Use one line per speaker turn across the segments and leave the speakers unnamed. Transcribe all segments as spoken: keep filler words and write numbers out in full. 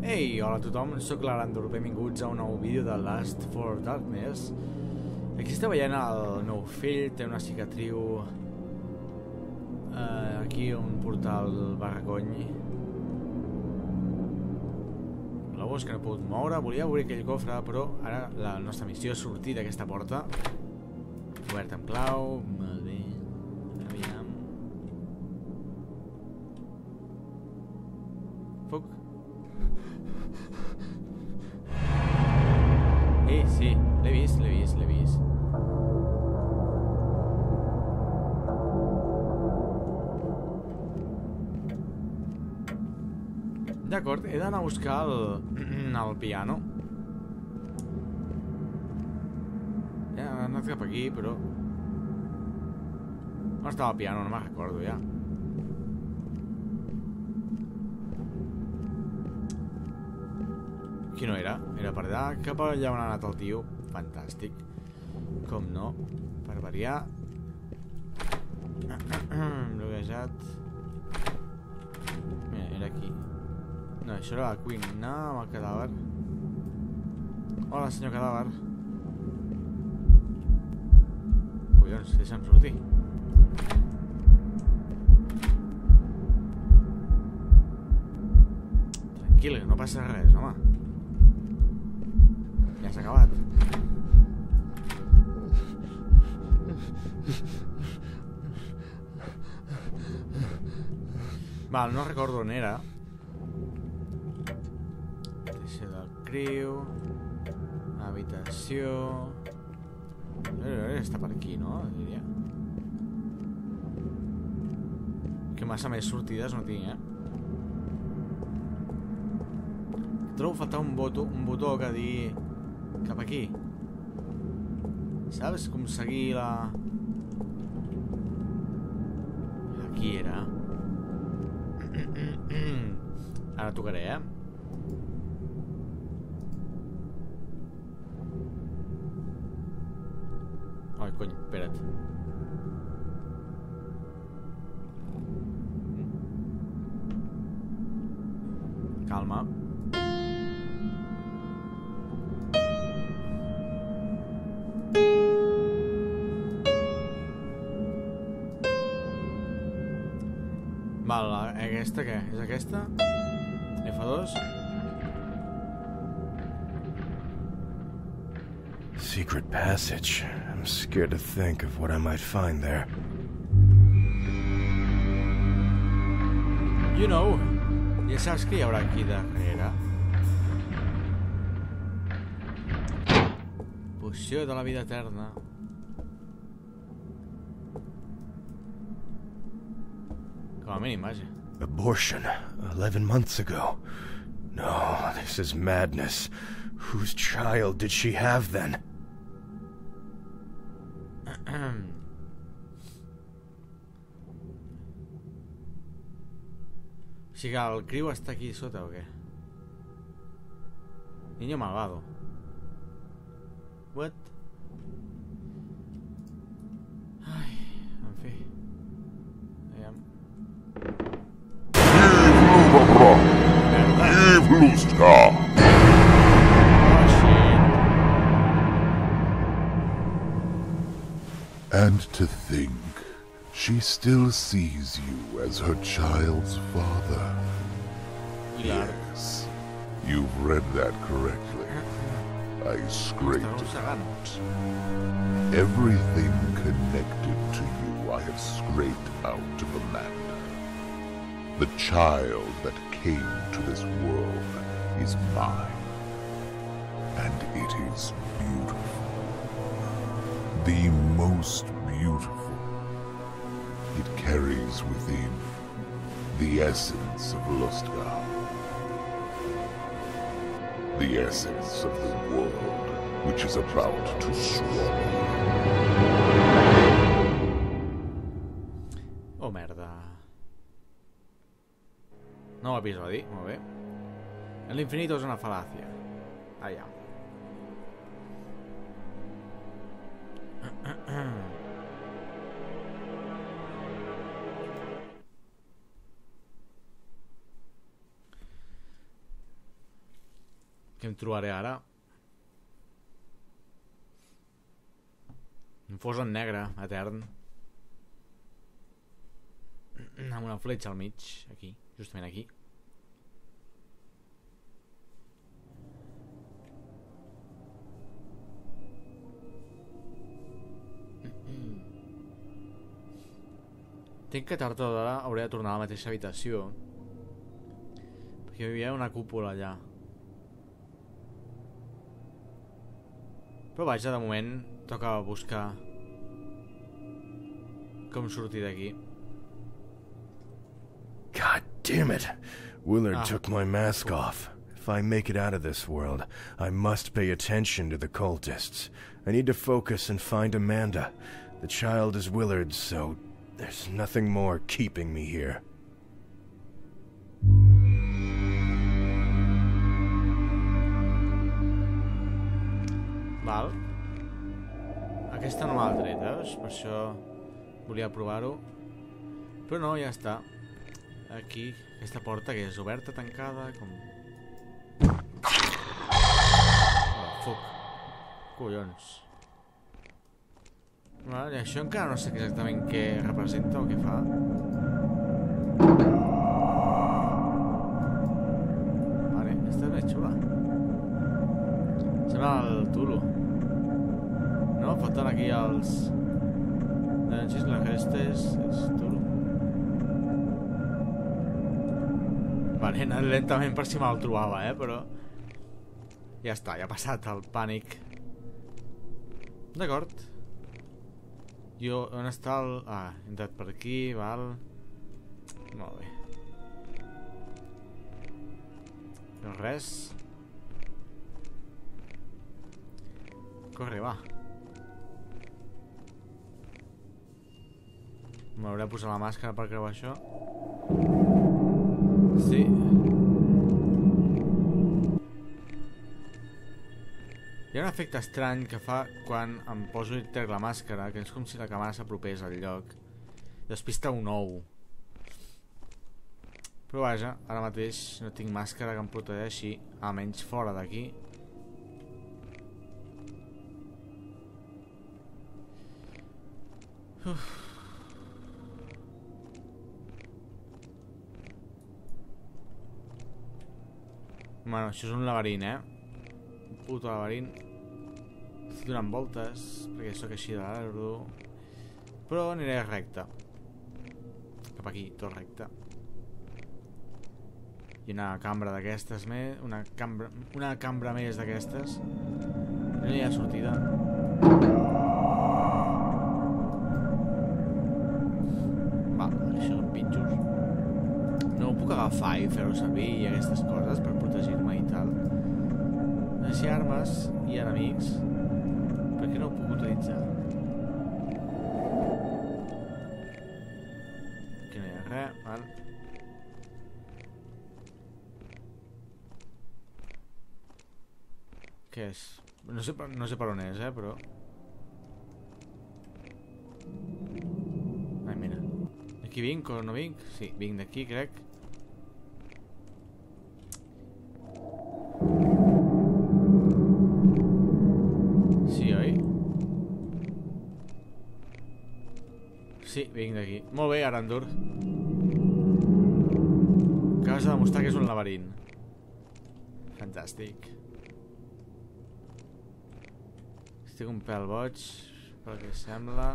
Ei, hola a tothom, soc l'Arandur, benvinguts a un nou vídeo de Last for Darkness. Aquí esteu veient el meu fill, té una cicatriu uh, aquí un portal barracony. La bo és que no he pogut moure, volia obrir aquell cofre, però ara la nostra missió és sortir d'aquesta porta. Oberta amb clau, molt bé, aviam. Foc. Eh, sí, l'he vist, l'he vist, l'he vist. D'acord, he d'anar a buscar el, el piano. Ja he anat cap aquí, però... On estava el piano? No me'n recordo ja. Aquí no era, era per allà, cap allà on ha anat el tio. Fantàstic. Com no, per variar. Bloquejat. Mira, era aquí. No, això era la cuina amb el cadàver. Hola, senyor cadàver. Collons, deixa'm sortir. Tranquil, no passa res, home. Ja s'ha acabat. Val, no recordo on era. Deixa del criu. Habitació. Està per aquí, no? Diria. Que massa més sortides no tinc, eh? Trobo faltar un botó, un botó que digui cap aquí. Saps com seguir la... Aquí era. Ara tocaré, eh? Ai, cony, espera't. Calma. Val, aquesta què? És aquesta? F dos?
Secret passage. I'm scared to think of what I might find there.
You know, ja saps que hi haurà aquí darrere. Poció de la vida eterna. Com a mínim, vaja.
Abortion, eleven months ago. No, this is madness. Whose child did she have then?
O sigui que el criu està aquí sota o què? Niño malvado. What? Ai, en fi. Aviam.
Ivluska!
Oh, shit.
And to think, she still sees you as her child's father. Yes, you've read that correctly. I scraped it out. Everything connected to you I have scraped out of Amanda. The child that came to this world is mine. And it is beautiful. The most beautiful. It carries within the essence of Lustgar. The essence of the world which is about to swallow.
Oh, merda. Nou episodi, molt bé. L'infinito és una fal·làcia. Allà. Què em trobaré ara? Un fos en negre, etern. Amb una fletxa al mig, aquí, justament aquí. Tinc que tard o d'hora hauré de tornar a la mateixa habitació, perquè hi havia una cúpula allà. Però vaja, de moment toca buscar com sortir d'aquí.
God damn it! Willard
Ah.
took my mask off. If I make it out of this world, I must pay attention to the cultists. I need to focus and find Amanda. The child is Willard's, so there's nothing more keeping me here.
Val. Aquesta no me l'ha tret, veus? Per això volia provar-ho. Però no, ja està. Aquí, aquesta porta que és oberta, tancada, com... Oh, fuck. Collons. Vale, això encara no sé exactament què representa o què fa. Vale, esta és més xula. Sembla el Tulu. No? Falten aquí els... Dungeons, les restes... És Tulu. Vale, he anat lentament per si me'l trobava, eh? Però... Ja està, ja ha passat el pànic. D'acord. Jo, on està el... Ah, he entrat per aquí, val. Molt bé. No res. Corre, va. M'hauré de posar la màscara per creuar això. Sí. Hi ha un efecte estrany que fa quan em poso i trec la màscara, que és com si la càmera s'apropés al lloc. Despista un ou. Però vaja, ara mateix no tinc màscara que em protegeixi, almenys fora d'aquí. Uf. Bueno, això és un laberint, eh? Un puto laberint. Estic donant voltes, perquè sóc així de l'ardo. Però aniré recte. Cap aquí, tot recte. I una cambra d'aquestes més. Una cambra, una cambra més d'aquestes. No hi ha sortida. Va, això són pitjos. No ho puc agafar i fer-ho servir i aquestes coses per protegir-me i tal. Així armes i enemics. Per què no ho puc utilitzar? Aquí no hi ha res, val. Què és? No sé, no sé per on és, eh, però... Ai, mira. Aquí vinc o no vinc? Sí, vinc d'aquí, crec. Sí, oi? Sí, vinc d'aquí. Molt bé, Arandur. Acabes de demostrar que és un laberint. Fantàstic. Estic un pèl boig, pel que sembla.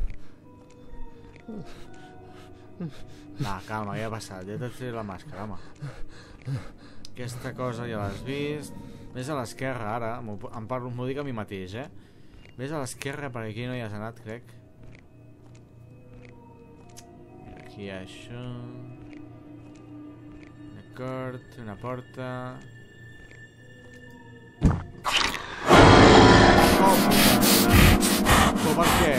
Va, calma, ja ha passat. Ja t'he tret la màscara, home. Aquesta cosa ja l'has vist. Ves a l'esquerra, ara. Em parlo, m'ho dic a mi mateix, eh? Ves a l'esquerra, per aquí no hi has anat, crec. Aquí hi ha això. D'acord, una porta. Oh! Oh, per què?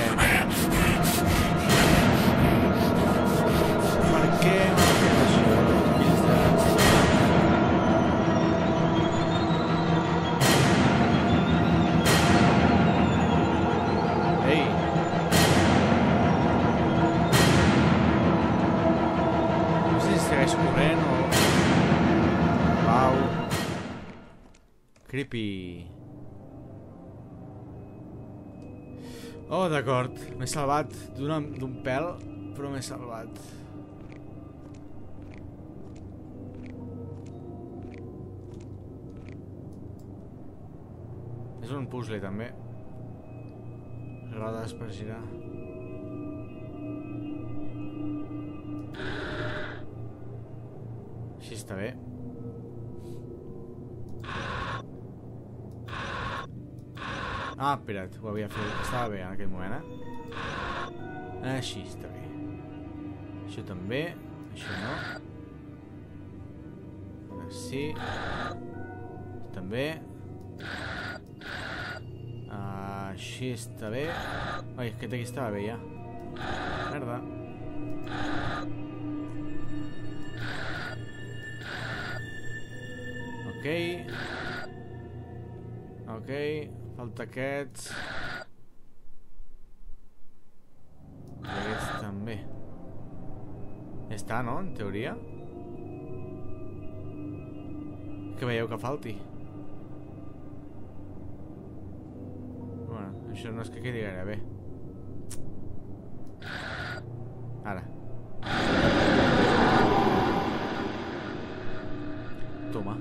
Per què m'ha fet això? Fills de... Ei! No sé si segueix corrent o... Pau... Creepy. Oh, d'acord. M'he salvat d'un pèl, però m'he salvat. És un puzzle, també. Rodes per girar. Així està bé. Ah, espera't, ho havia fet. Estava bé en aquell moment, eh? Així està bé. Això també. Això no. Ara sí. També. Així està bé. Ai, aquest aquí estava bé ja. Merda. Ok. Ok. Falta aquests. I aquests també. Ja està, no? En teoria. Que veieu que falti. Bueno, això no és que quedi gaire bé. Ara. Toma.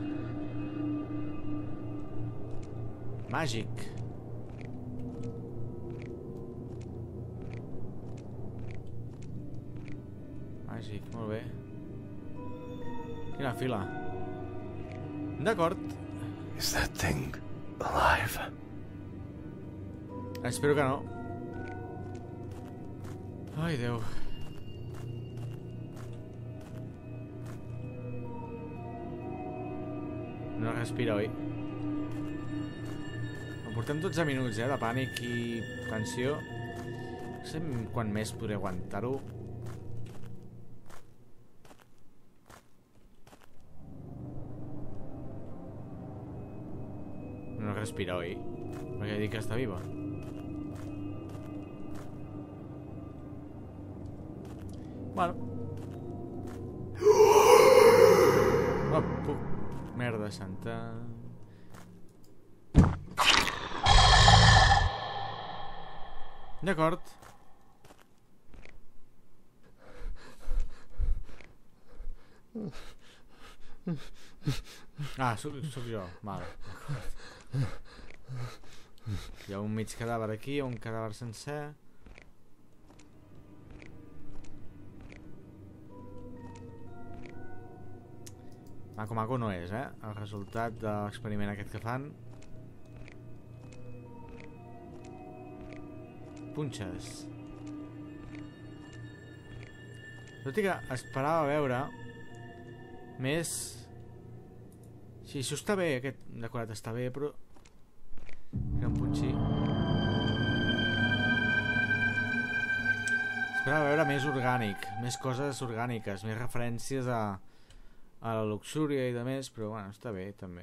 Màgic. Màgic, molt bé. Quina fila. D'acord.
Is that thing alive?
Espero que no. Ai, Déu. No respira, oi? Portem dotze minuts, eh, de pànic i tensió. No sé quan més podré aguantar-ho. No respira, oi? Perquè he dit que està viva. Bueno. Oh, puc. Merda santa. D'acord. Ah, soc, soc jo. Vale. Hi ha un mig cadàver aquí, un cadàver sencer. Maco maco no és, eh? El resultat de l'experiment aquest que fan. Punxes. Tot i que esperava veure més... Sí, això està bé, aquest decorat està bé, però... Era un punxí. Esperava veure més orgànic, més coses orgàniques, més referències a, a la luxúria i de més, però bueno, està bé, també.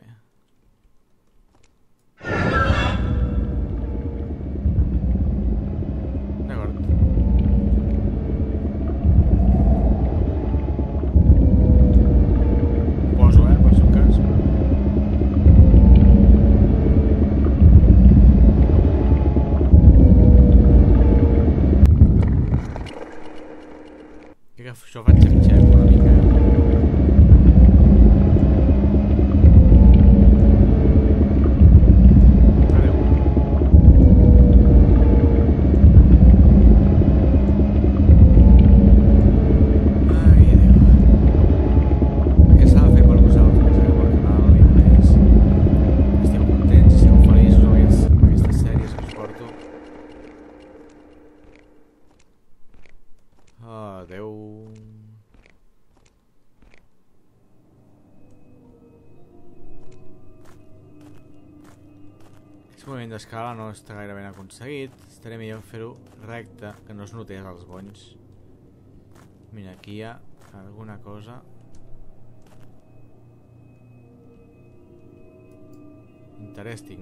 Això faig xep-xep una mica. Adéu. Ai, Déu. Què s'ha de fer per vosaltres, eh? Per canal i més. Esteu contents i sigueu feliços amb aquestes sèries que us porto. Adéu. Aquest moviment d'escala no està gaire ben aconseguit. Estaria millor fer-ho recte, que no es notés els bonys. Mira, aquí hi ha alguna cosa. Interesting.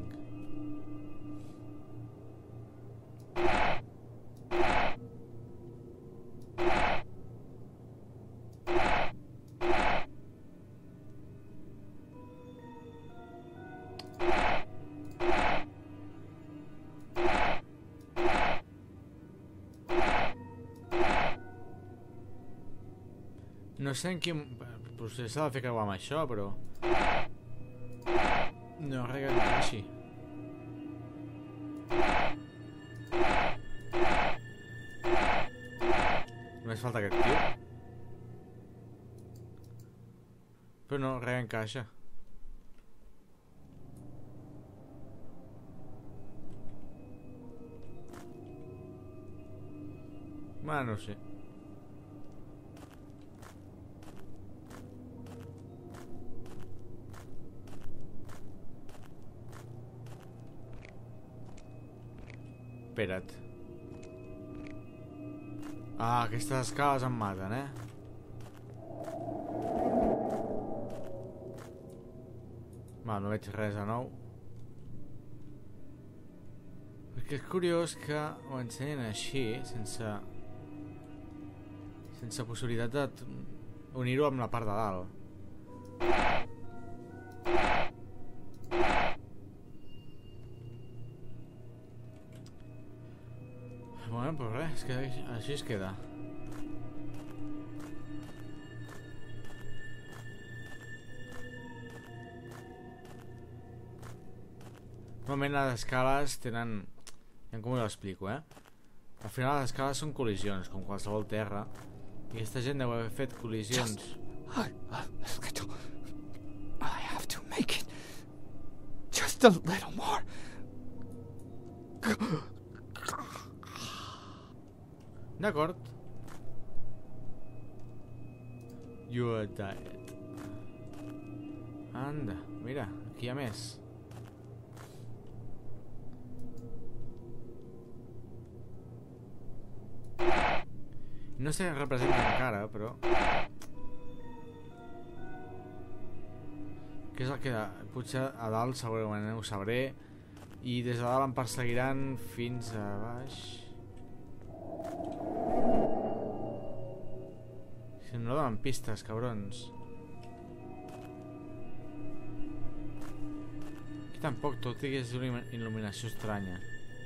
No sé en quin... Potser s'ha de fer creuar amb això, però... No, res que encaixi. Només falta aquest tio. Però no, res encaixa. Bueno, no sé. Espera't. Ah, aquestes escales em maten, eh? Va, no veig res de nou. Perquè és curiós que ho ensenyen així, sense... sense possibilitat d'unir-ho amb la part de dalt. Bueno, però res, és que així es queda. Normalment les escales tenen... Ja com ho explico, eh? Al final les escales són col·lisions, com qualsevol terra. I aquesta gent deu haver fet col·lisions.
Just a, a little. I have to make it. Just a little more.
D'acord. You are dead. Anda, mira, aquí hi ha més. No sé què representa encara, però... Què és el que... Potser a dalt segurament ho sabré. I des de dalt em perseguiran fins a baix. Si no donen pistes, cabrons. Aquí tampoc, tot i que és una il·luminació estranya.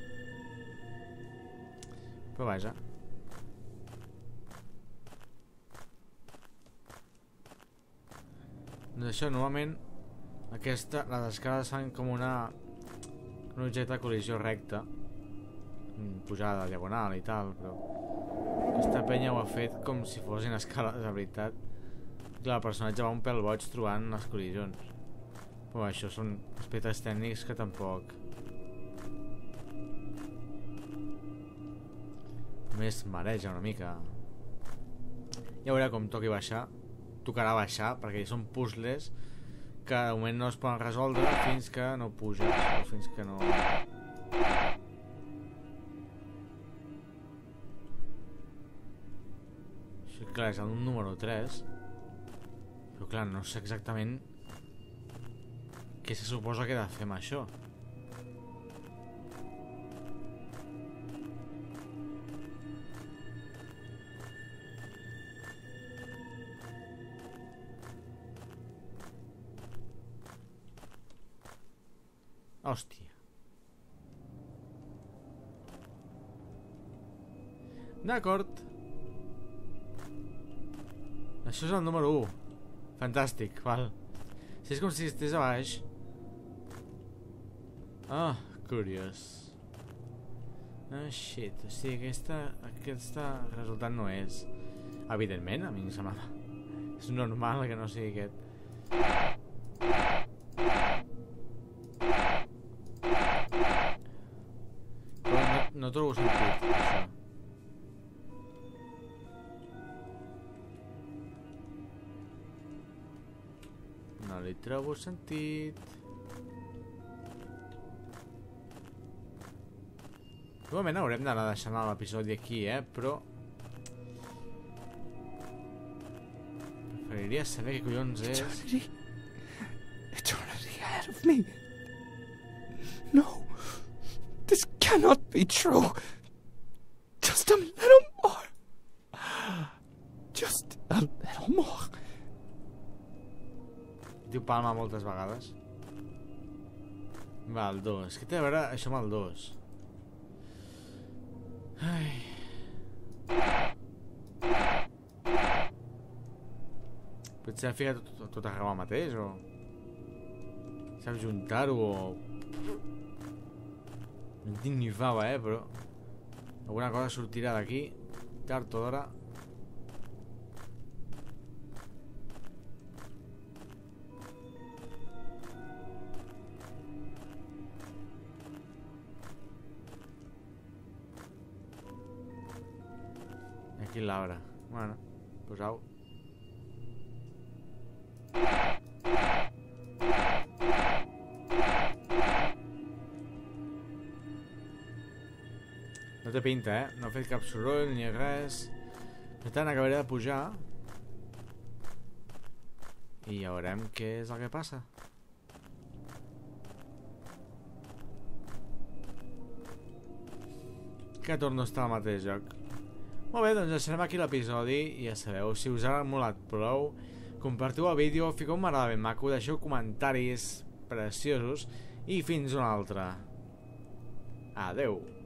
Però vaja. Doncs això, normalment aquesta, les escales fan com una un objecte de col·lisió recta, pujada diagonal i tal, però aquesta penya ho ha fet com si fossin escales de veritat. Clar, el personatge va un pèl boig trobant les col·lisions, però això són aspectes tècnics que tampoc només mareja una mica. Ja veurà com toqui baixar. Tocarà baixar, perquè són puzzles que de moment no es poden resoldre fins que no puges o fins que no... Això, clar, és el número tres, però clar, no sé exactament què se suposa que he de fer amb això. Hòstia. D'acord. Això és el número u. Fantàstic, val. Si és com si estigués a baix. Ah, curiós. Ah, shit. O sigui, aquesta, aquesta resultat no és... Evidentment, a mi em semblava... És normal que no sigui aquest. No trobo sentit, això. No li trobo sentit. Igualment haurem d'anar deixant l'episodi aquí, eh? Però... preferiria saber què collons és.
Eternity. Eternity ahead of me. No. This cannot be true. Just a little more. Just a little more.
Diu palma moltes vegades. Va, el dos. Què té a veure això amb el dos? Ai... Potser fica tot, tot, tot arreu al mateix, o... Saps juntar-ho, o... No en tinc ni fava, eh, però... Alguna cosa sortirà d'aquí, tard o d'hora. Aquí l'arbre. Bueno, pues au. No té pinta, eh? No ha fet cap soroll ni res. Per tant, acabaré de pujar. I ja veurem què és el que passa. Que torno a estar al mateix lloc. Molt bé, doncs deixarem aquí l'episodi. I ja sabeu, si us ha molat prou, compartiu el vídeo, fiqueu un m'agrada ben maco, deixeu comentaris preciosos i fins una altra. Adeu.